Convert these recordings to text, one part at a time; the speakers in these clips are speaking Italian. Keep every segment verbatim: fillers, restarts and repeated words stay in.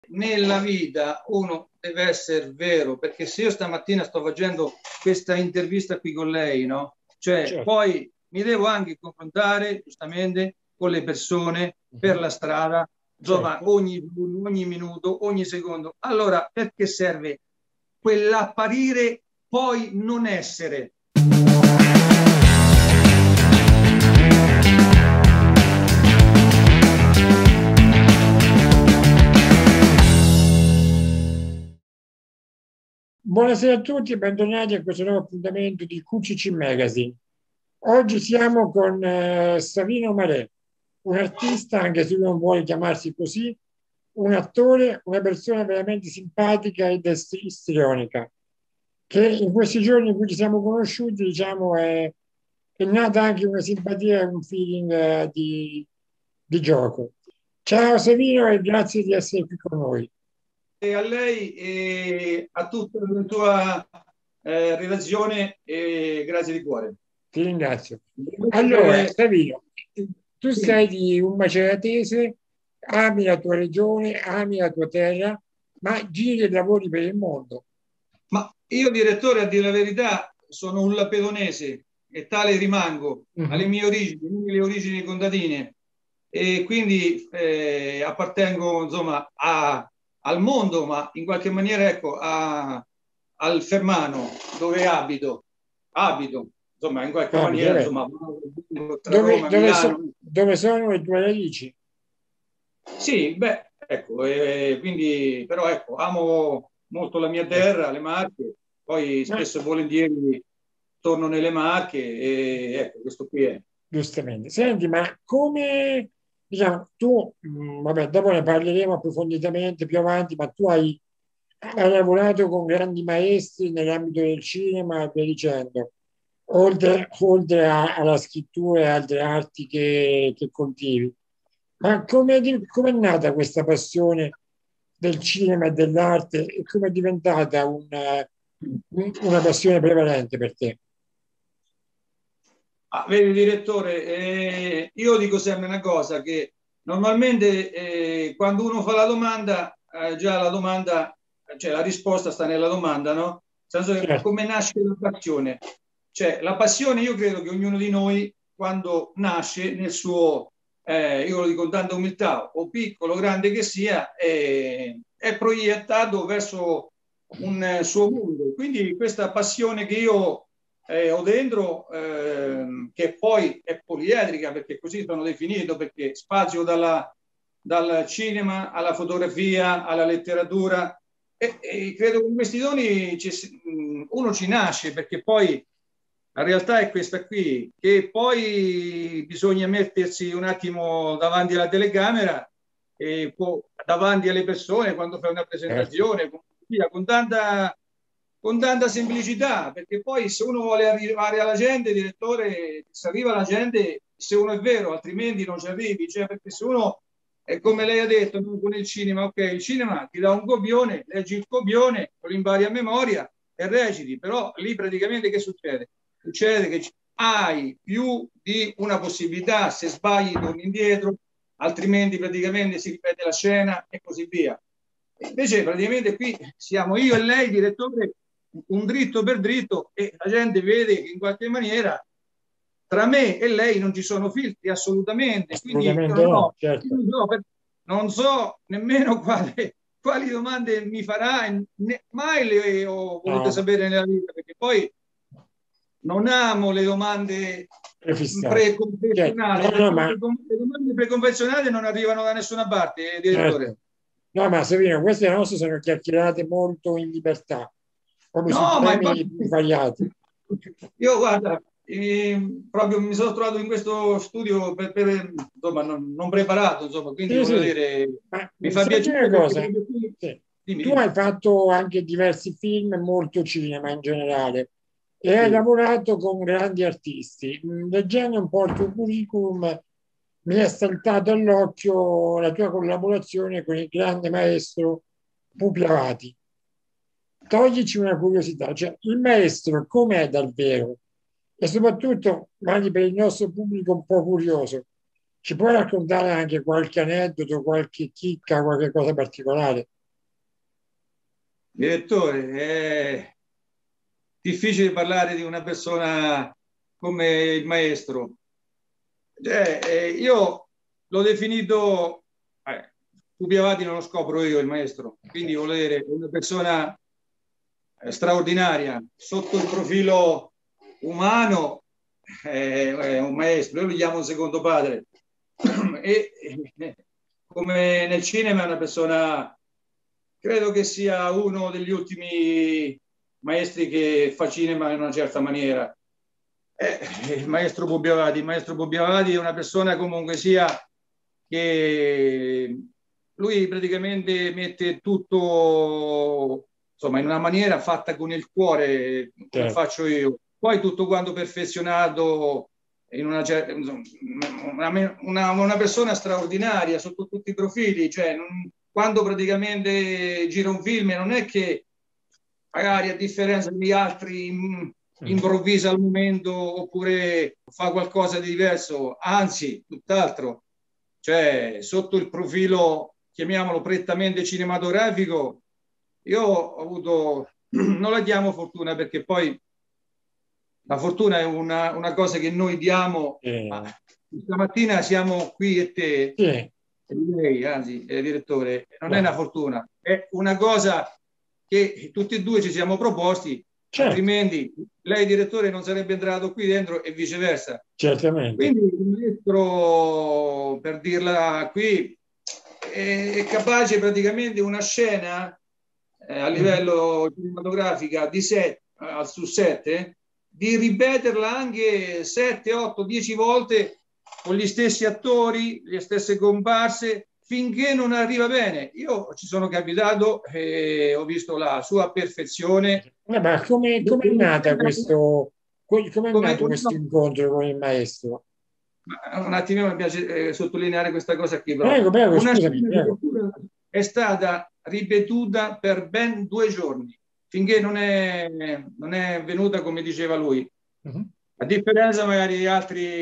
nella vita uno deve essere vero, perché se io stamattina sto facendo questa intervista qui con lei, no? Cioè, Certo. poi mi devo anche confrontare giustamente con le persone per la strada, insomma, Certo. ogni, ogni minuto, ogni secondo. Allora, perché serve quell'apparire poi non essere? Buonasera a tutti e bentornati a questo nuovo appuntamento di Q C C Magazine. Oggi siamo con eh, Savino Marè, un artista, anche se lui non vuole chiamarsi così, un attore, una persona veramente simpatica ed istrionica, che in questi giorni in cui ci siamo conosciuti, diciamo, è, è nata anche una simpatia e un feeling eh, di, di gioco. Ciao Savino e grazie di essere qui con noi. E a lei e a tutta la tua eh, relazione e grazie di cuore. Ti ringrazio. Allora, Eh, Savino, tu sì. sei di un maceratese, ami la tua regione, ami la tua terra, ma giri e lavori per il mondo. Ma io, direttore, a dire la verità, sono un lapedonese e tale rimango alle Mhm. mie origini, le origini contadine, e quindi eh, appartengo insomma a, al mondo, ma in qualche maniera ecco, a, al Fermano dove abito, abito, insomma in qualche Abito, maniera, vabbè. insomma, tra Dove, Roma e dove so- Milano. dove sono le tue radici? Sì, beh, ecco, eh, quindi, però ecco, amo molto la mia Ecco. terra, le Marche, poi Ma spesso e volentieri torno nelle Marche e ecco, questo qui è. giustamente. Senti, ma come, diciamo, tu, mh, vabbè, dopo ne parleremo approfonditamente più avanti, ma tu hai, hai lavorato con grandi maestri nell'ambito del cinema e via dicendo, oltre, oltre a- alla scrittura e altre arti che, che coltivi. Ma come di- come è nata questa passione del cinema e dell'arte e come è diventata una, un- una passione prevalente per te? Ah, vedi, direttore, eh, io dico sempre una cosa, che normalmente eh, quando uno fa la domanda, eh, già la domanda, cioè la risposta sta nella domanda, no? Nel senso che Certo, come nasce la passione? Cioè, la passione, io credo che ognuno di noi, quando nasce nel suo, eh, io lo dico con tanta umiltà, o piccolo o grande che sia, è, è proiettato verso un eh, suo mondo. Quindi questa passione che io eh, ho dentro, ehm, che poi è poliedrica, perché così sono definito, perché spazio dalla, dal cinema alla fotografia, alla letteratura, e, e credo che con questi doni ci, uno ci nasce, perché poi la realtà è questa qui, che poi bisogna mettersi un attimo davanti alla telecamera e può, davanti alle persone quando fai una certo. presentazione, con, con tanta con tanta semplicità, perché poi se uno vuole arrivare alla gente, direttore, se arriva alla gente, se uno è vero, altrimenti non ci arrivi, cioè perché se uno è come lei ha detto, non con il cinema, ok, il cinema ti dà un copione, leggi il copione, lo impari a memoria e reciti, però lì praticamente che succede? Succede che hai più di una possibilità, se sbagli torni indietro, altrimenti praticamente si ripete la scena e così via. Invece praticamente qui siamo io e lei, direttore, un dritto per dritto, e la gente vede che in qualche maniera tra me e lei non ci sono filtri assolutamente, quindi io Assolutamente non, no, ho, certo. non, so, non so nemmeno quale, quali domande mi farà, né, mai le ho volute No, ma sapere nella vita, perché poi non amo le domande prefissati. Certo. No, preconfezionali, no, perché ma le domande preconfezionali non arrivano da nessuna parte, eh, direttore. certo. No, ma Savino, queste nostre sono chiacchierate molto in libertà, proprio su No, ma temi infatti più svariati. io guarda, eh, proprio mi sono trovato in questo studio per, per, insomma, non, non preparato, insomma, quindi Sì, voglio sì, dire, ma mi fa senti una piacere perché cosa, proprio qui, sì. dimmi, Tu dimmi. hai fatto anche diversi film e molto cinema in generale e hai Sì. lavorato con grandi artisti. Mm, Leggendo un po' il tuo curriculum mi è saltato all'occhio la tua collaborazione con il grande maestro Pupi Avati. Toglici una curiosità, cioè il maestro com'è davvero? E soprattutto, magari per il nostro pubblico un po' curioso, Ci puoi raccontare anche qualche aneddoto, qualche chicca, qualche cosa particolare? Direttore, è difficile parlare di una persona come il maestro. Cioè, eh, io l'ho definito, eh, Pupi Avati non lo scopro io, il maestro, quindi voglio dire, una persona eh, straordinaria sotto il profilo umano, eh, è un maestro, io lo chiamo un secondo padre. E eh, come nel cinema è una persona, credo che sia uno degli ultimi maestri che fa cinema in una certa maniera. Eh, il maestro Bobbiavati, il maestro Bobbiavati è una persona comunque sia che lui praticamente mette tutto insomma in una maniera fatta con il cuore come Certo. faccio io, poi tutto quanto perfezionato in una, una, una, una persona straordinaria sotto tutti i profili, cioè non, quando praticamente gira un film non è che magari a differenza di altri improvvisa al momento oppure fa qualcosa di diverso, anzi, tutt'altro, cioè sotto il profilo, chiamiamolo prettamente cinematografico, io ho avuto, non la chiamo fortuna perché poi la fortuna è una, una cosa che noi diamo, Eh, ma stamattina siamo qui e te, sì, e lei, anzi, eh, direttore, non è no, una fortuna, è una cosa che tutti e due ci siamo proposti, certo, altrimenti lei, direttore, non sarebbe entrato qui dentro e viceversa. certamente. Quindi il maestro, per dirla qui, è capace praticamente una scena eh, a Mhm. livello cinematografica di set, uh, su sette, di ripeterla anche sette, otto, dieci volte con gli stessi attori, le stesse comparse, finché non arriva bene. Io ci sono capitato e ho visto la sua perfezione. Eh, ma come come è nata questo, come è Come, nato questo no, incontro con il maestro? un attimino mi piace eh, sottolineare questa cosa qui, però. Prego, prego, Una scusami, scena di prego. lettura è stata ripetuta per ben due giorni, finché non è, non è venuta come diceva lui. Mhm. A differenza magari di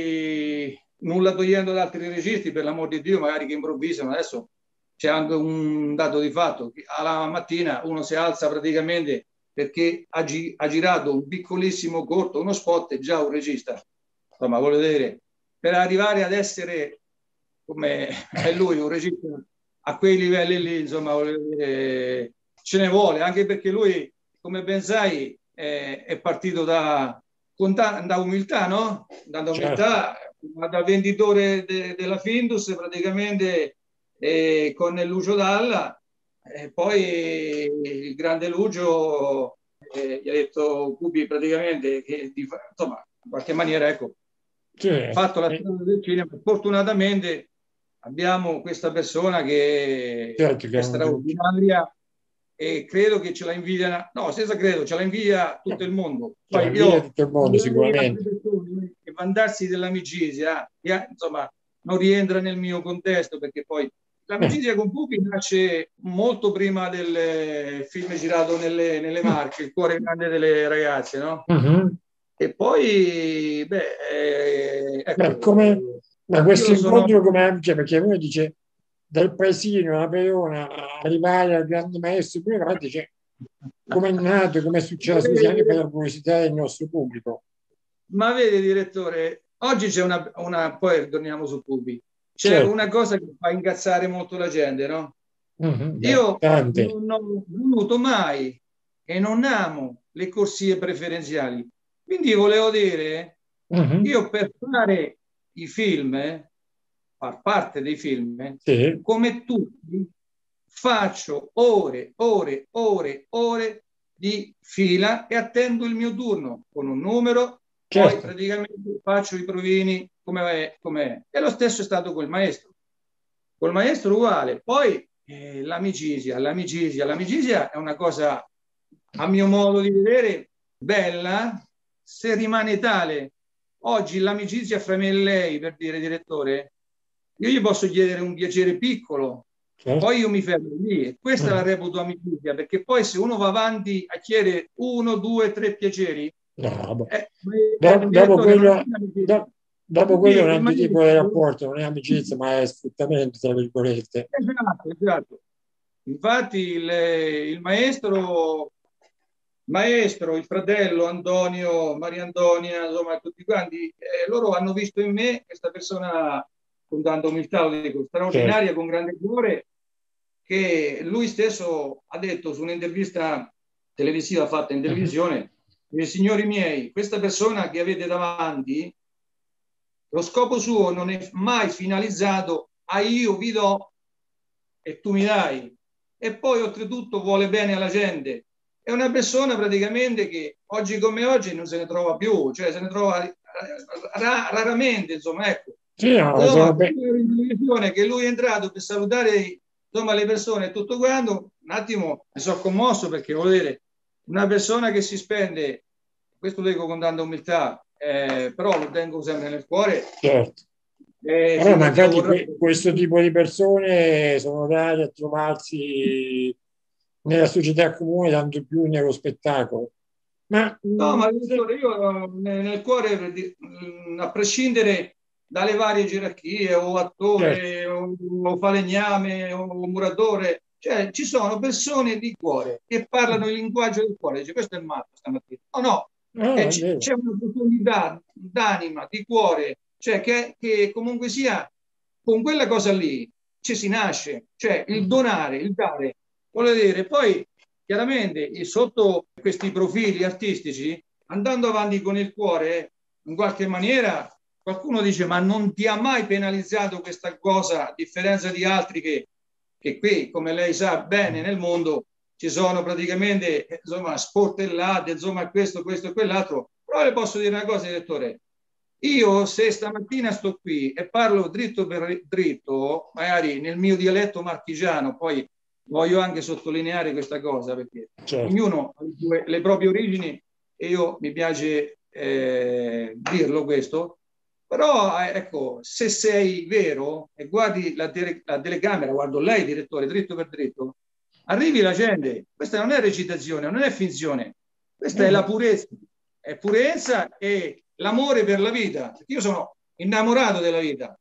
altri, nulla togliendo ad altri registi, per l'amor di Dio, magari che improvvisano. Adesso c'è anche un dato di fatto, che alla mattina uno si alza praticamente perché ha, gi- ha girato un piccolissimo corto, uno spot, è già un regista. Insomma, voglio dire, per arrivare ad essere come è lui, un regista a quei livelli lì, insomma, voglio dire, ce ne vuole, anche perché lui, come ben sai, è, è partito da, con ta- da umiltà, no? Da, da Certo, umiltà, da venditore de- della Findus praticamente eh, con Lucio Dalla, e poi il grande Lucio eh, gli ha detto Pupi praticamente che di, insomma, in qualche maniera ecco, sì, fatto la eh, strada del cinema. Fortunatamente abbiamo questa persona che certo che è è un giudice. straordinaria e credo che ce la invidia, no, senza credo, ce la invidia tutto il mondo. Ce la Poi invidia io, tutto il mondo parlare di altre sicuramente. persone e vantarsi dell'amicizia, eh, insomma, non rientra nel mio contesto perché poi Eh, l'amicizia con Pupi nasce molto prima del film girato nelle, nelle mm, Marche, Il cuore grande delle ragazze, no? mhm. E poi, beh, eh, Beh, ecco, come, ma questo io sono... incontro come, cioè, perché uno dice dal paesino alla Verona a arrivare al grande maestro, poi guarda, cioè, come è nato, come è Ma successo, così anche per vede, la curiosità del nostro pubblico. ma vede, direttore, oggi c'è una, una... Poi torniamo su Pupi. C'è Certo, una cosa che fa incazzare molto la gente, no? mhm, beh, Io tante, non ho voluto mai e non amo le corsie preferenziali. Quindi volevo dire, mhm, io per fare i film, eh, far parte dei film, eh, sì, come tutti, faccio ore, ore, ore, ore di fila e attendo il mio turno con un numero, poi certo, praticamente faccio i provini come è, com'è. E lo stesso è stato col maestro. Col maestro uguale. Poi eh, l'amicizia, l'amicizia, l'amicizia è una cosa, a mio modo di vedere, bella se rimane tale. Oggi l'amicizia fra me e lei, per dire direttore, io gli posso chiedere un piacere piccolo, certo. poi io mi fermo lì e questa la Mhm. reputo amicizia, perché poi se uno va avanti a chiedere uno, due, tre piaceri, No, boh. eh, Do- eh, dopo direttore, non è quello, una do- amicizia. dopo quello è un Perché il altro tipo di maestro, rapporto, non è amicizia, ma è sfruttamento, tra virgolette. esatto, esatto. Infatti il, il maestro, maestro, il fratello Antonio, Maria Antonia, insomma tutti quanti, eh, loro hanno visto in me questa persona, con tanta umiltà, lo dico, Certo. straordinaria, con grande cuore, che lui stesso ha detto su un'intervista televisiva fatta in Mhm. televisione, dice, signori miei, questa persona che avete davanti, lo scopo suo non è mai finalizzato a io vi do e tu mi dai. E poi oltretutto vuole bene alla gente. È una persona praticamente che oggi come oggi non se ne trova più, cioè se ne trova ra- raramente, insomma, ecco. Sì, no, Insomma, sono be- in televisione che lui è entrato per salutare insomma, le persone e tutto quanto, un attimo mi sono commosso perché vuol dire una persona che si spende, questo lo dico con tanta umiltà, eh, però lo tengo sempre nel cuore, certo. eh, Allora, sì, ma Dio infatti vorrà. que- questo tipo di persone sono rare a trovarsi nella società comune, tanto più nello spettacolo. Ma No, mh, ma se- dottore, io eh, nel cuore, mh, a prescindere dalle varie gerarchie, o certo, attore, o, o falegname, o muratore, cioè ci sono persone di cuore che parlano il linguaggio del cuore. Dice, questo è matto stamattina. No, no, no, e è c- vero. c'è una profondità d'anima, di cuore, cioè che, che comunque sia con quella cosa lì ci si nasce, cioè il donare, il dare. Voglio dire, poi chiaramente sotto questi profili artistici, andando avanti con il cuore, in qualche maniera qualcuno dice ma non ti ha mai penalizzato questa cosa, a differenza di altri che, che qui, come lei sa bene, nel mondo ci sono praticamente insomma, sportellate, insomma questo, questo e quell'altro. Però le posso dire una cosa, direttore, io se stamattina sto qui e parlo dritto per dritto, magari nel mio dialetto marchigiano, poi voglio anche sottolineare questa cosa perché Certo. ognuno ha le, sue- le proprie origini e io mi piace eh, dirlo questo, però eh, ecco, se sei vero e guardi la, tele- la telecamera, guardo lei direttore, dritto per dritto, arrivi la gente, questa non è recitazione, non è finzione, questa è No, la purezza, è purezza e l'amore per la vita, perché io sono innamorato della vita.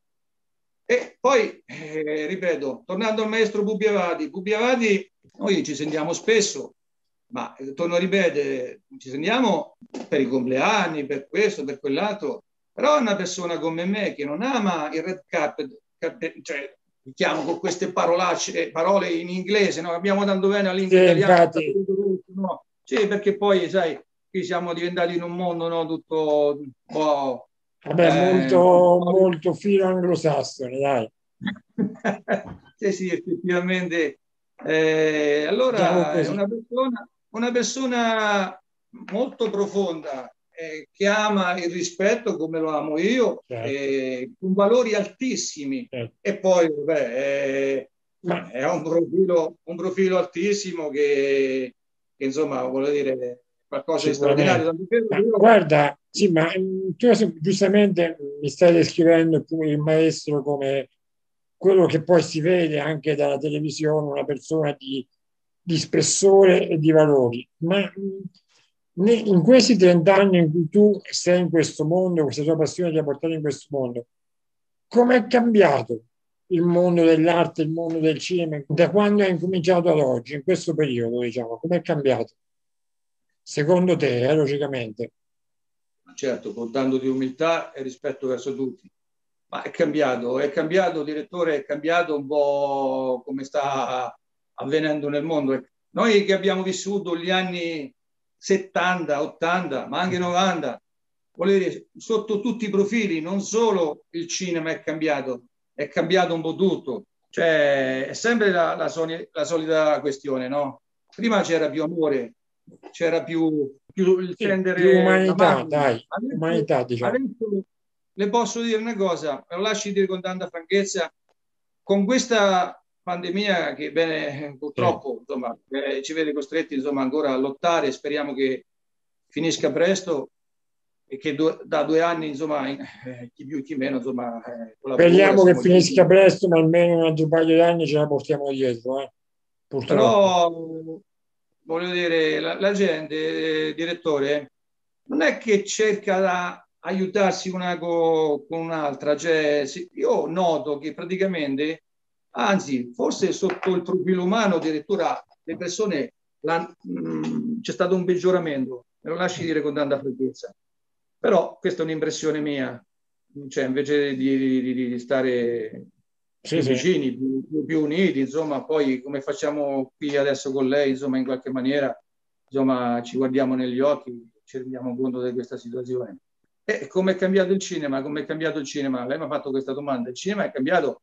E poi, eh, ripeto, tornando al maestro Bubbiavati, Bubbiavati, noi ci sentiamo spesso, ma eh, torno a ripetere, ci sentiamo per i compleanni, per questo, per quell'altro, però è una persona come me che non ama il red carpet, cioè chiamo con queste parolacce, parole in inglese, no? Abbiamo tanto bene la sì, lingua italiana, il infatti, tappeto rosso, no? Sì, perché poi, sai, qui siamo diventati in un mondo, no, tutto un po'... vabbè, Eh, molto, molto filo anglosassone, dai, sì, sì, effettivamente. Eh, diciamo allora, è così. una persona, una persona molto profonda eh, che ama il rispetto come lo amo io, Certo, eh, con valori altissimi. certo. E poi, vabbè, eh, Ma, è un profilo, un profilo altissimo che, che, insomma, vuole dire qualcosa di straordinario. sicuramente. Tanto che Ma io- guarda, sì, ma mm, tu giustamente mi stai descrivendo tu, il maestro come quello che poi si vede anche dalla televisione, una persona di, di spessore e di valori. Ma mm, ne- in questi trent'anni in cui tu sei in questo mondo, questa tua passione ti ha portato in questo mondo, com'è cambiato il mondo dell'arte, il mondo del cinema, da quando hai incominciato ad oggi, in questo periodo, diciamo, com'è cambiato? Secondo te, eh, logicamente. certo, con tanto di umiltà e rispetto verso tutti. Ma è cambiato, è cambiato, direttore, è cambiato un po' come sta avvenendo nel mondo. Noi che abbiamo vissuto gli anni settanta, ottanta, ma anche novanta, voglio dire, sotto tutti i profili, non solo il cinema è cambiato, è cambiato un po' tutto. Cioè, è sempre la, la, soli- la solita questione, no? Prima c'era più amore, c'era più, più il Sì, più tendere la umanità, mano. dai, Adesso, umanità, diciamo. adesso le posso dire una cosa, me lo lasci dire con tanta franchezza, con questa pandemia che bene, Sì. purtroppo insomma, eh, ci vede costretti insomma, ancora a lottare, speriamo che finisca presto e che due, da due anni insomma, eh, chi più chi meno insomma, eh, con la paura Speriamo che siamo finisca giunti. presto, ma almeno un altro paio di anni ce la portiamo dietro, eh, purtroppo. Però voglio dire, la, la gente, eh, direttore, non è che cerca la, aiutarsi una co- con un'altra. Cioè, sì, io noto che praticamente, anzi, forse sotto il profilo umano, addirittura le persone, la- mh, c'è stato un peggioramento, me lo lasci dire con tanta franchezza. Però questa è un'impressione mia, cioè invece di, di- di stare Sì, più sì. vicini, più, più- più uniti, insomma, poi come facciamo qui adesso con lei, insomma, in qualche maniera, insomma, ci guardiamo negli occhi, ci rendiamo conto di questa situazione. E come è cambiato il cinema? Come è cambiato il cinema? Lei mi ha fatto questa domanda. Il cinema è cambiato,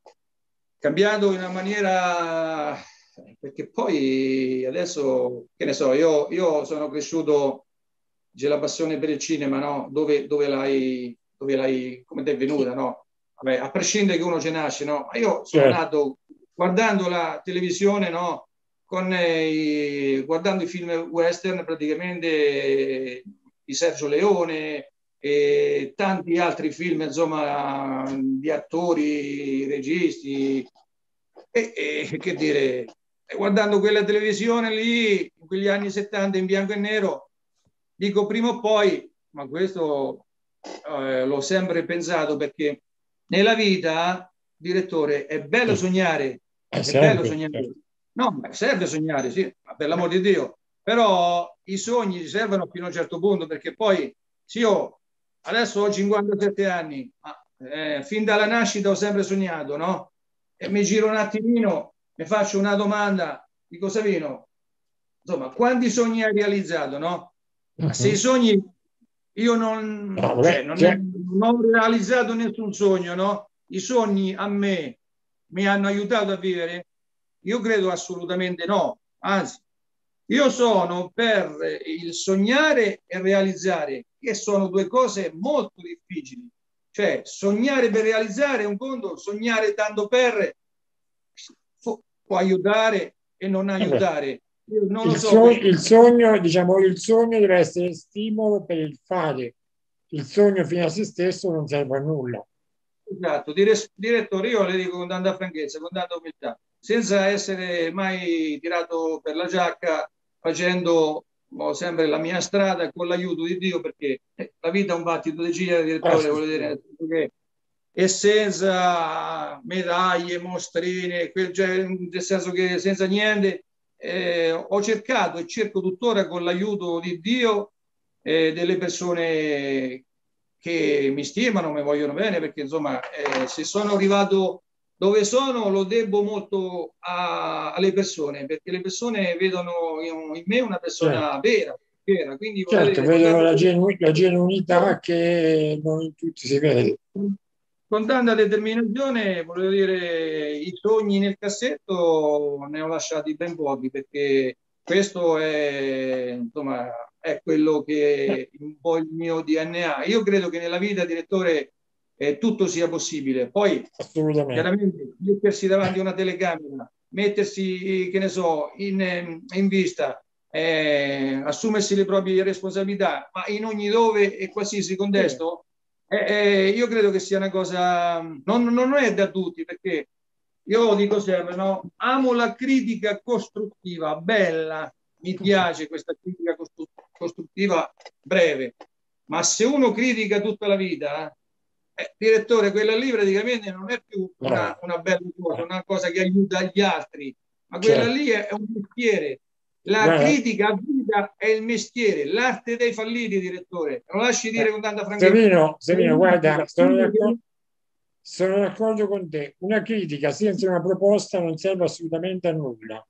cambiato in una maniera, perché poi adesso, che ne so, io, io sono cresciuto, c'è la passione per il cinema, no? Dove, dove l'hai, dove l'hai, come ti è venuta, no? Vabbè, a prescindere che uno ci nasce, no? Ma io sono Certo. nato guardando la televisione, no? Con, eh, i- guardando i film western praticamente, eh, di Sergio Leone e tanti altri film, insomma, di attori, registi, e, e che dire, e guardando quella televisione lì, in quegli anni settanta in bianco e nero, dico prima o poi, ma questo eh, l'ho sempre pensato perché nella vita, direttore, è bello Sì. sognare, È è bello sempre. sognare. Certo. No, serve sognare, sì, ma per l'amor di Dio, però i sogni ci servono fino a un certo punto perché poi, sì, io adesso ho cinquantasette anni, ma eh, fin dalla nascita ho sempre sognato, no? E mi giro un attimino, mi faccio una domanda, dico Savino, insomma, quanti sogni hai realizzato, no? Ma se i Mhm. sogni, io No, non, cioè, vabbè, non, cioè, non ho realizzato nessun sogno, no? I sogni a me mi hanno aiutato a vivere? Io credo assolutamente no, anzi, io sono per il sognare e realizzare, che sono due cose molto difficili. Cioè, sognare per realizzare è un conto, sognare tanto per può aiutare e non vabbè. aiutare. Io non lo Il so, sogno, questo. il sogno, diciamo, il sogno deve essere stimolo per il fare. Il sogno fino a se stesso non serve a nulla. Esatto, Dire- direttore, io le dico con tanta franchezza, con tanta umiltà, senza essere mai tirato per la giacca, facendo oh, sempre la mia strada con l'aiuto di Dio, perché eh, la vita è un battito di ciglia, Ah, direttore, sì, vuol sì. dire che e senza medaglie, mostrine, quel, cioè, nel senso che senza niente, eh, ho cercato e cerco tuttora con l'aiuto di Dio eh, delle persone che mi stimano, mi vogliono bene, perché insomma, eh, se sono arrivato dove sono lo debbo molto a- alle persone, perché le persone vedono in, in me una Certo, persona vera, vera. Quindi voglio certo, dire, con vedono tanta la, genu- la genuinità che non in tutti si vede. con tanta determinazione, volevo dire, i sogni nel cassetto ne ho lasciati ben pochi perché questo è, insomma, è quello Eh, che è un po' il mio D N A. Io credo che nella vita, direttore, eh, tutto sia possibile. Poi, assolutamente. chiaramente, mettersi davanti a una telecamera, mettersi, che ne so, in, eh, in vista, eh, assumersi le proprie responsabilità, ma in ogni dove e qualsiasi Sì, contesto eh, eh, io credo che sia una cosa, non, non è da tutti, perché io dico sempre, no? Amo la critica costruttiva, bella, mi piace questa critica costru- costruttiva breve, ma se uno critica tutta la vita, eh, direttore, quella lì praticamente non è più una, no, una bella cosa, eh, una cosa che aiuta gli altri, ma quella certo. lì è, è un mestiere. La Guarda, critica a vita è il mestiere, l'arte dei falliti, direttore. Lo lasci dire eh, con tanta franchezza. Savino, È Savino, guarda, l'arte, sono quindi d'accordo, sono d'accordo con te. Una critica senza una proposta non serve assolutamente a nulla.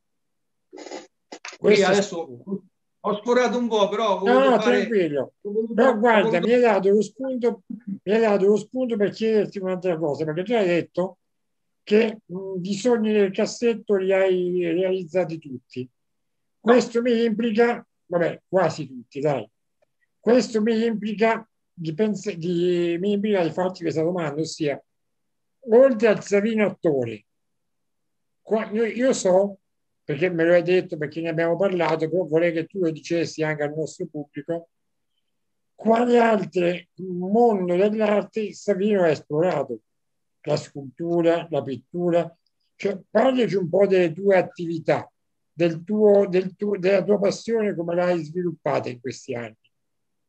sì, Questo è adesso sicuro. ho sforato un po', però ho No, voluto no, fare, tranquillo. ho voluto, Però ho guarda, voluto mi hai dato lo spunto, mi hai dato lo spunto per chiederti un'altra cosa, perché tu hai detto che mh, i sogni del cassetto li hai realizzati tutti. no, Questo mi implica, vabbè, quasi tutti, dai. Questo mi implica di, pens- di, mi implica di farti questa domanda, ossia, oltre al Savino attore, qua- io, io so, perché me lo hai detto, perché ne abbiamo parlato, però vorrei che tu lo dicessi anche al nostro pubblico, quali altri mondo dell'arte Savino ha esplorato? La scultura, la pittura? Cioè, parlaci un po' delle tue attività, del tuo, del tuo- della tua passione, come l'hai sviluppata in questi anni.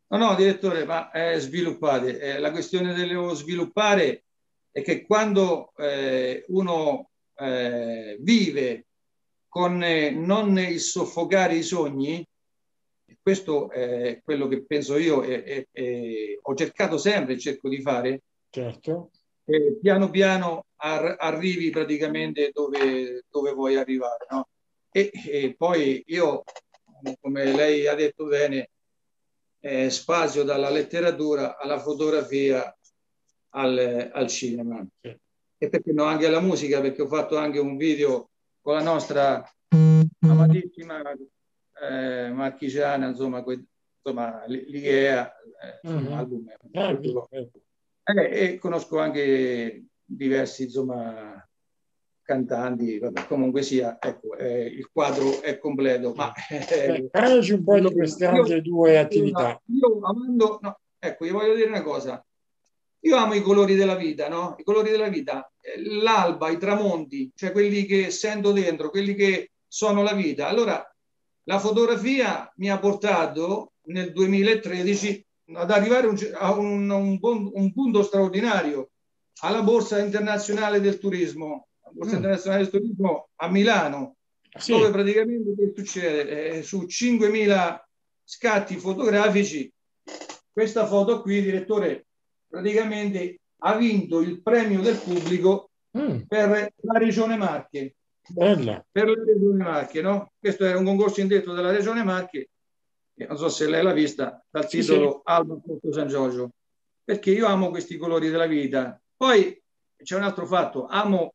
No, no, direttore, ma eh, sviluppate. Eh, la questione dello sviluppare è che quando eh, uno eh, vive con eh, non il soffocare i sogni, questo è quello che penso io e, e- e ho cercato sempre e cerco di fare, Certo. eh, piano piano ar- arrivi praticamente dove, dove vuoi arrivare, no? E, e poi io, come lei ha detto bene, eh, spazio dalla letteratura alla fotografia al, al cinema. Sì. E perché no, anche alla musica, perché ho fatto anche un video con la nostra amatissima eh, marchigiana, insomma, que- insomma l'Igea, eh, un Mhm. album. Ah, vedi, vedi. Eh, e conosco anche diversi, insomma, cantanti, vabbè, comunque sia, ecco, eh, il quadro è completo, ma Sì. Eh, eh, parlaci un po' di allora, queste io, altre due allora, attività. io amando, no, ecco, io voglio dire una cosa, io amo i colori della vita, no? I colori della vita, eh, l'alba, i tramonti, cioè quelli che sento dentro, quelli che sono la vita. Allora, la fotografia mi ha portato nel duemilatredici ad arrivare un- a un, un pon- un punto straordinario alla Borsa Internazionale del Turismo, la Borsa Mm. Internazionale del Turismo a Milano, dove Sì, praticamente che succede? Eh, su cinquemila scatti fotografici, questa foto qui, direttore, praticamente ha vinto il premio del pubblico mm, per la Regione Marche. bella. Per la Regione Marche, no? Questo era un concorso indetto dalla Regione Marche, che non so se lei l'ha vista, dal Sì, sì. titolo Alba Porto San Giorgio, perché io amo questi colori della vita. Poi c'è un altro fatto, amo,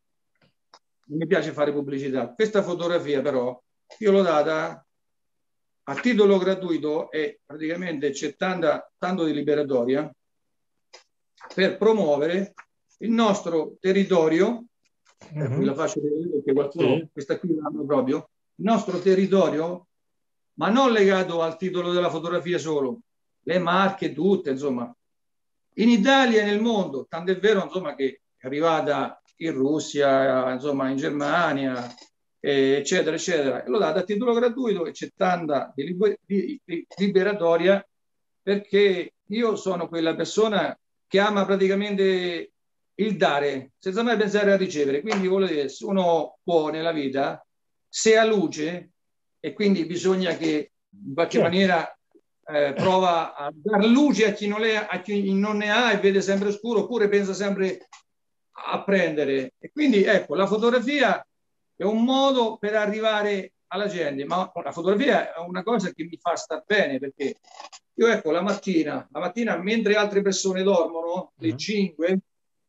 mi piace fare pubblicità. Questa fotografia però io l'ho data a titolo gratuito e praticamente c'è tanta, tanto di liberatoria per promuovere il nostro territorio, per cui Mhm. la faccio vedere perché qualcuno, Sì, questa qui l'hanno proprio, il nostro territorio, ma non legato al titolo della fotografia solo, le marche tutte, insomma, in Italia e nel mondo, tanto è vero, insomma, che è arrivata in Russia, insomma, in Germania, eh, eccetera, eccetera. E l'ho data a titolo gratuito e c'è tanta di, di, di liberatoria perché io sono quella persona che ama praticamente il dare senza mai pensare a ricevere. Quindi voglio dire, se uno può nella vita, se ha luce, e quindi bisogna che in qualche certo. maniera eh, prova a dar luce a chi, non le, a chi non ne ha e vede sempre scuro, oppure pensa sempre a prendere. E quindi ecco, la fotografia è un modo per arrivare alla gente, ma la fotografia è una cosa che mi fa star bene perché io ecco la mattina, la mattina mentre altre persone dormono, le Mm. cinque,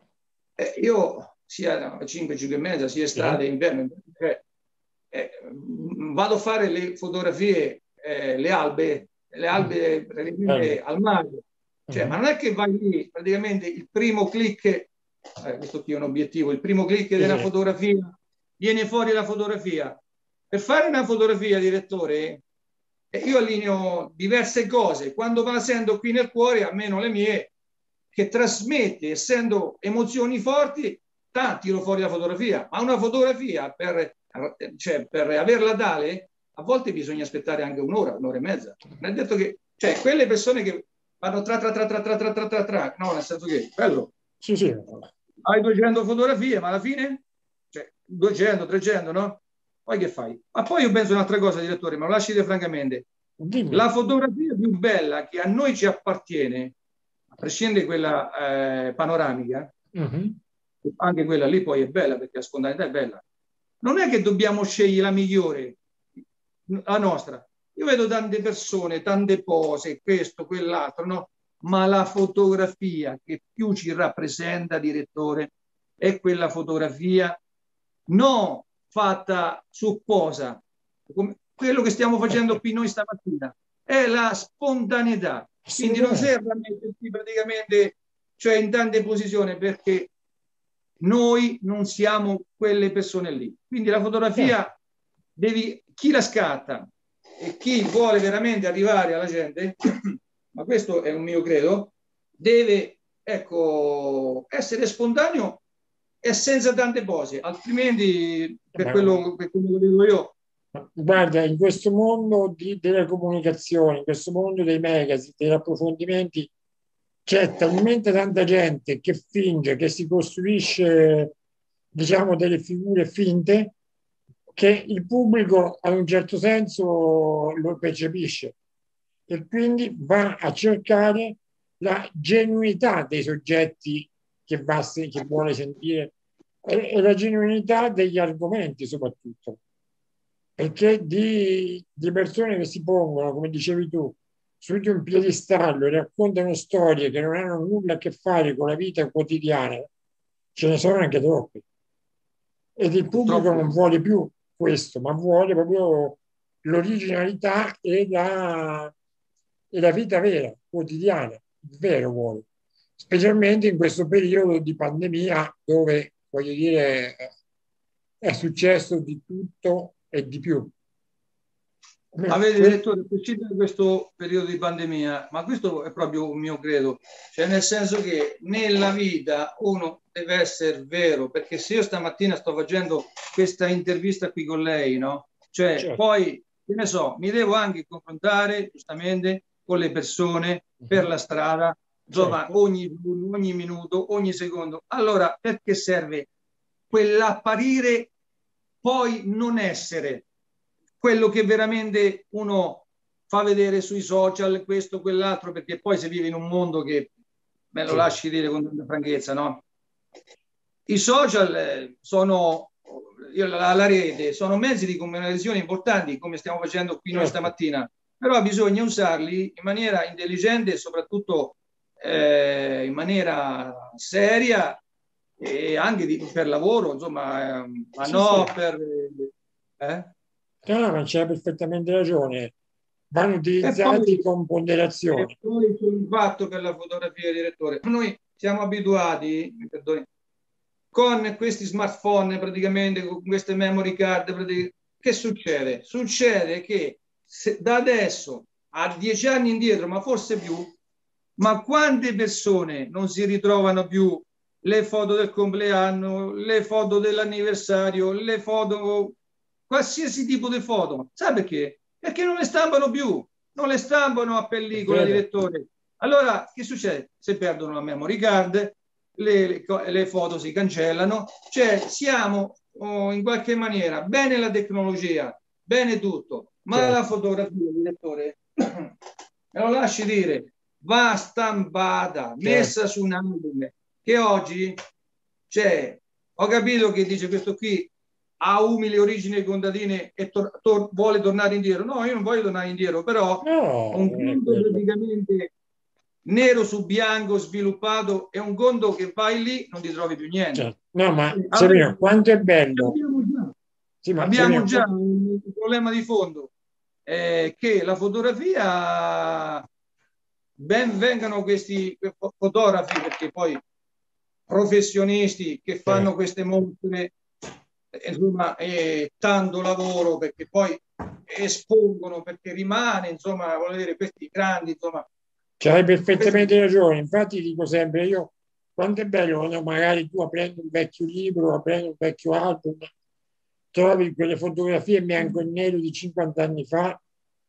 eh, io sia alle cinque, cinque e mezza, sia Sì, estate, inverno, eh, eh, vado a fare le fotografie, eh, le albe, le mm, albe praticamente bello. al mare. Cioè, ma Mhm. non è che vai lì, praticamente il primo click, eh, questo qui è un obiettivo, il primo click Sì, della sì. fotografia, viene fuori la fotografia. Per fare una fotografia, direttore, eh, io allineo diverse cose. Quando me la sento qui nel cuore, almeno le mie, che trasmette, essendo emozioni forti, ta, tiro fuori la fotografia. Ma una fotografia, per, cioè, per averla tale, a volte bisogna aspettare anche un'ora, un'ora e mezza. Non è detto che, cioè, quelle persone che vanno tra tra tra tra tra tra tra tra, tra no, nel senso che, bello, Sì, sì. hai duecento fotografie, ma alla fine, cioè, duecento, trecento, no? Poi che fai? Ma poi io penso un'altra cosa, direttore, ma lo lasci dire francamente. Dimmi. La fotografia più bella che a noi ci appartiene, a prescindere da quella eh, panoramica, Mhm. anche quella lì poi è bella perché la spontaneità è bella. Non è che dobbiamo scegliere la migliore, la nostra. Io vedo tante persone, tante pose, questo, quell'altro, no? Ma la fotografia che più ci rappresenta, direttore, è quella fotografia non fatta su posa, come quello che stiamo facendo qui noi stamattina, è la spontaneità. Quindi non Assolutamente. serve a mettersi praticamente, cioè in tante posizioni, perché noi non siamo quelle persone lì. Quindi la Certo. fotografia, devi, chi la scatta e chi vuole veramente arrivare alla gente, ma questo è un mio credo, deve ecco, essere spontaneo e senza tante pose, altrimenti per Ma, quello, per quello che dico io, Guarda, in questo mondo di- delle comunicazioni, in questo mondo dei magazine, degli approfondimenti, c'è talmente tanta gente che finge, che si costruisce, diciamo, delle figure finte, che il pubblico, a un certo senso, lo percepisce e quindi va a cercare la genuinità dei soggetti che, va, a se- che vuole sentire e, e la genuinità degli argomenti soprattutto, perché di, di persone che si pongono, come dicevi tu, su di un piedistallo e raccontano storie che non hanno nulla a che fare con la vita quotidiana, ce ne sono anche troppi. Ed il pubblico Purtroppo non vuole più questo, ma vuole proprio l'originalità e la, e la vita vera, quotidiana, il vero vuole. Specialmente in questo periodo di pandemia dove, voglio dire, è successo di tutto e di più. Ma vedi, Que- direttore, uscito da questo periodo di pandemia, ma questo è proprio un mio credo, cioè nel senso che nella vita uno deve essere vero, perché se io stamattina sto facendo questa intervista qui con lei, no? Cioè certo. poi, che ne so, mi devo anche confrontare giustamente con le persone per Mhm. la strada, insomma, Certo, ogni, ogni minuto, ogni secondo. Allora, perché serve quell'apparire poi non essere quello che veramente uno fa vedere sui social, questo, quell'altro, perché poi si vive in un mondo che, me lo sì, lasci dire con tanta franchezza, no? I social eh, sono, io, la, la rete, sono mezzi di comunicazione importanti, come stiamo facendo qui noi certo. stamattina, però bisogna usarli in maniera intelligente e soprattutto eh, in maniera seria e anche di, per lavoro, insomma, eh, ma Sì, no sì, per... Eh? no, no, ma c'è perfettamente ragione. Vanno E utilizzati poi, con e ponderazione. poi sul fatto per la fotografia, direttore, noi siamo abituati, mi perdoni, con questi smartphone praticamente, con queste memory card, praticamente, che succede? Succede che se, da adesso a dieci anni indietro, ma forse più, ma quante persone non si ritrovano più le foto del compleanno, le foto dell'anniversario, le foto, qualsiasi tipo di foto. Sai perché? Perché non le stampano più, non le stampano a È pellicola, vero, direttore. Allora, che succede? Se perdono la memory card, le, le, le foto si cancellano, cioè siamo oh, in qualche maniera bene la tecnologia, bene tutto, ma la certo, fotografia, direttore, me lo lasci dire, va stampata, certo. messa su un album, che oggi c'è, ho capito che dice questo qui ha umili origini contadine e tor- tor- vuole tornare indietro. No, io non voglio tornare indietro, però No, un non è conto quello. praticamente nero su bianco sviluppato è un conto che vai lì non ti trovi più niente. Certo. No, ma Allora, Serino, quanto è bello. abbiamo già, Sì, ma abbiamo Serino, già qu- un problema di fondo, eh, che la fotografia, ben vengano questi fotografi, perché poi professionisti che fanno certo. queste mostre, eh, insomma, è tanto lavoro perché poi espongono, perché rimane, insomma, voglio dire, questi grandi, insomma, C'hai questi, perfettamente ragione. Infatti dico sempre io, quanto è bello quando magari tu aprendo un vecchio libro, aprendo un vecchio album, trovi quelle fotografie in bianco e nero di cinquanta anni fa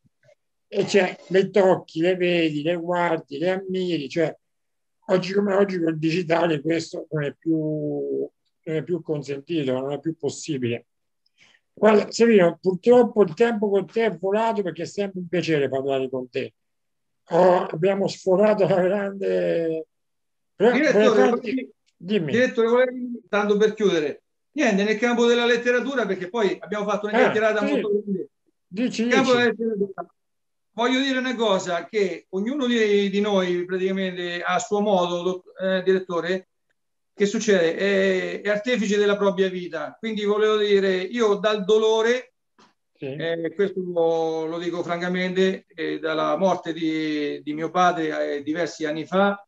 e cioè le tocchi, le vedi, le guardi, le ammiri, cioè oggi come oggi col digitale questo non è più, non è più consentito, non è più possibile. Guarda, Serino, purtroppo il tempo con te è volato perché è sempre un piacere parlare con te. Oh, abbiamo sforato la grande... Però vorrei direttore, farti... volevi, Dimmi. direttore, volevi, tanto per chiudere, niente, nel campo della letteratura, perché poi abbiamo fatto una Ah, chiacchierata molto sì, grande. dici, Nel campo della dici. letteratura, voglio dire una cosa, che ognuno di, di noi praticamente a suo modo, dott- eh, direttore, che succede? È, è artefice della propria vita. Quindi volevo dire, io dal dolore, Sì, eh, questo lo, lo dico francamente, eh, dalla morte di, di mio padre eh, diversi anni fa,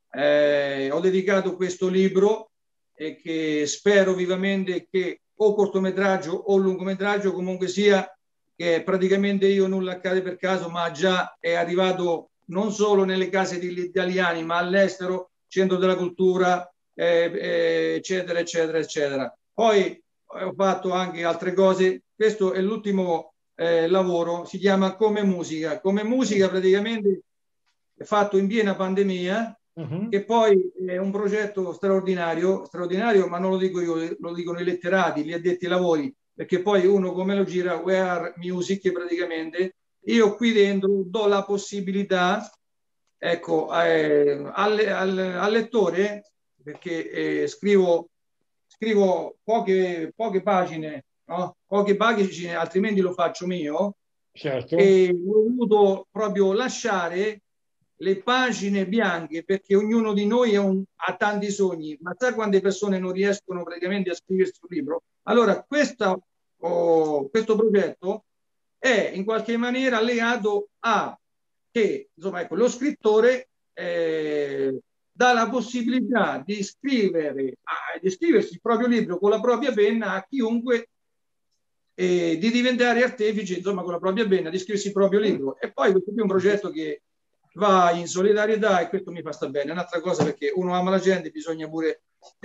eh, ho dedicato questo libro e che spero vivamente che o cortometraggio o lungometraggio comunque sia, che praticamente io nulla accade per caso, ma già è arrivato non solo nelle case degli italiani, ma all'estero, centro della cultura, eh, eh, eccetera, eccetera, eccetera. Poi ho fatto anche altre cose questo è l'ultimo eh, lavoro, si chiama Come Musica. Come Musica praticamente è fatto in piena pandemia, uh-huh. Che poi è un progetto straordinario, straordinario, ma non lo dico io, lo dicono i letterati, gli addetti ai lavori, perché poi uno come lo gira, We Are Music praticamente, io qui dentro do la possibilità, ecco, eh, al, al, al lettore, perché eh, scrivo, scrivo poche, poche pagine, no? Poche pagine, altrimenti lo faccio mio, certo. E ho voluto proprio lasciare le pagine bianche, perché ognuno di noi è un, ha tanti sogni, ma sa quante persone non riescono praticamente a scriversi un libro? Allora, questa, oh, questo progetto è in qualche maniera legato a che, insomma, ecco, lo scrittore eh, dà la possibilità di scrivere, a, di scriversi il proprio libro con la propria penna a chiunque, eh, di diventare artefice, insomma, con la propria penna, di scriversi il proprio libro. E poi questo qui è un progetto che va in solidarietà e questo mi fa sta bene. Un'altra cosa, perché uno ama la gente, bisogna pure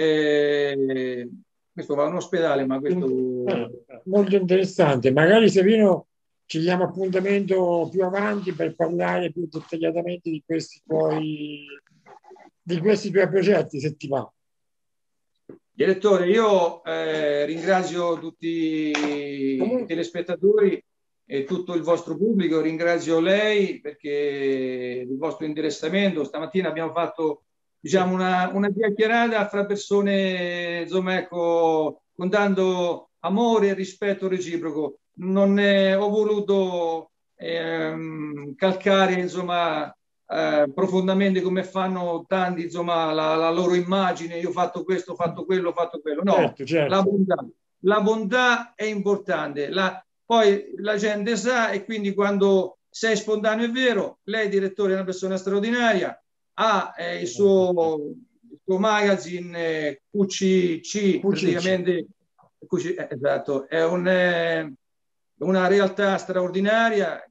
eh, questo va a un ospedale, ma questo molto interessante. Magari Savino ci diamo appuntamento più avanti per parlare più dettagliatamente di questi tuoi di questi tuoi progetti, se ti va. Direttore, io eh, ringrazio tutti i telespettatori e tutto il vostro pubblico, ringrazio lei perché il vostro interessamento. Stamattina abbiamo fatto, diciamo, una, una chiacchierata fra persone, insomma, ecco, con tanto amore e rispetto reciproco. Non ne ho voluto ehm, calcare, insomma, eh, profondamente come fanno tanti, insomma, la, la loro immagine. Io ho fatto questo, ho fatto quello, ho fatto quello. No, certo, certo. La bontà. La bontà è importante. La, poi la gente sa, e quindi quando sei spontaneo è vero, lei direttore è una persona straordinaria, ha eh, il, suo, il suo magazine eh, Q C C, praticamente Q C, eh, esatto, è un, eh, una realtà straordinaria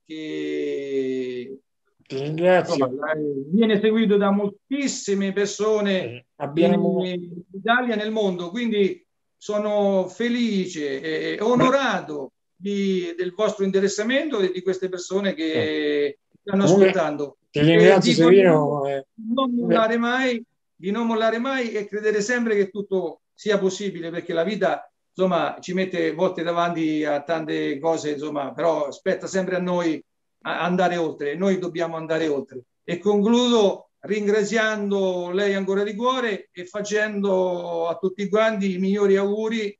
che ti ringrazio. Insomma, viene seguito da moltissime persone eh, abbiamo... in Italia e nel mondo, quindi sono felice e onorato di, del vostro interessamento e di queste persone che eh. stanno ascoltando. Ti ringrazio, Savino. Eh. Non mollare mai, di non mollare mai e credere sempre che tutto sia possibile, perché la vita, insomma, ci mette volte davanti a tante cose, insomma, però aspetta sempre a noi andare oltre, noi dobbiamo andare oltre. E concludo ringraziando lei ancora di cuore e facendo a tutti quanti i migliori auguri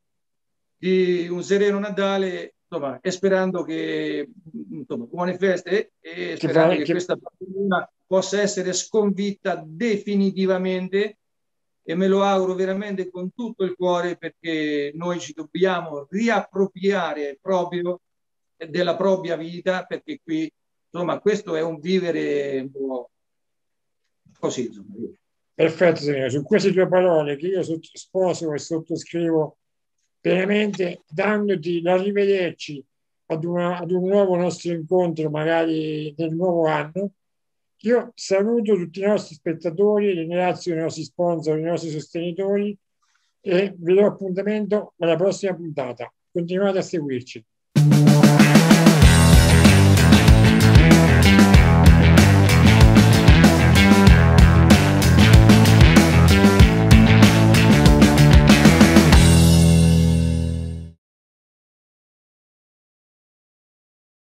di un sereno Natale, insomma, e sperando che, insomma, buone feste e sperando che, che, che questa pandemia possa essere sconfitta definitivamente, e me lo auguro veramente con tutto il cuore, perché noi ci dobbiamo riappropriare proprio della propria vita, perché qui, insomma, questo è un vivere un po' così, insomma. Perfetto, signore. Su queste tue parole che io sposo e sottoscrivo veramente, dandoti l'arrivederci ad, una, ad un nuovo nostro incontro, magari nel nuovo anno. Io saluto tutti i nostri spettatori, ringrazio i nostri sponsor, i nostri sostenitori e vi do appuntamento alla prossima puntata. Continuate a seguirci.